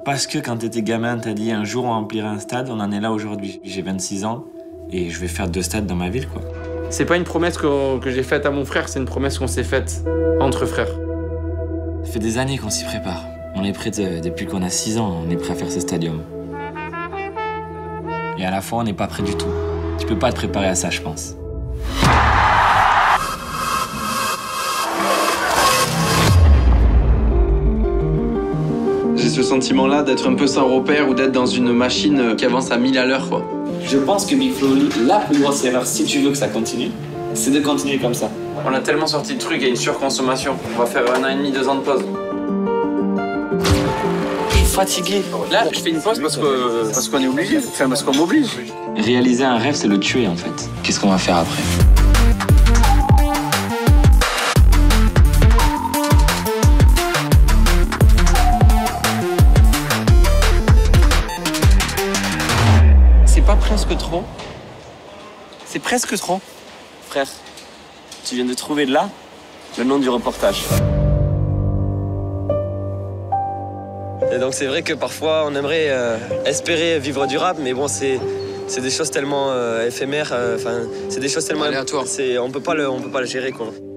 Parce que quand t'étais gamin, t'as dit un jour on remplira un stade, on en est là aujourd'hui. J'ai 26 ans et je vais faire 2 stades dans ma ville, quoi. C'est pas une promesse que j'ai faite à mon frère, c'est une promesse qu'on s'est faite entre frères. Ça fait des années qu'on s'y prépare. On est prêt depuis qu'on a 6 ans, on est prêt à faire ce stadium. Et à la fois, on n'est pas prêt du tout. Tu peux pas te préparer à ça, je pense. J'ai ce sentiment-là d'être un peu sans repère ou d'être dans une machine qui avance à 1000 à l'heure, quoi. Je pense que Big Flo, la plus grosse erreur, si tu veux que ça continue, c'est de continuer comme ça. On a tellement sorti de trucs, il y a une surconsommation. On va faire 1 an et demi, 2 ans de pause. Je suis fatigué. Là, je fais une pause parce qu'on est obligé, enfin parce qu'on m'oblige. Réaliser un rêve, c'est le tuer, en fait. Qu'est-ce qu'on va faire après? C'est pas presque trop. C'est presque trop. Frère, tu viens de trouver là le nom du reportage. Et donc c'est vrai que parfois on aimerait espérer vivre du rap, mais bon c'est des choses tellement éphémères, c'est des choses tellement aléatoires. On peut pas le gérer, quoi.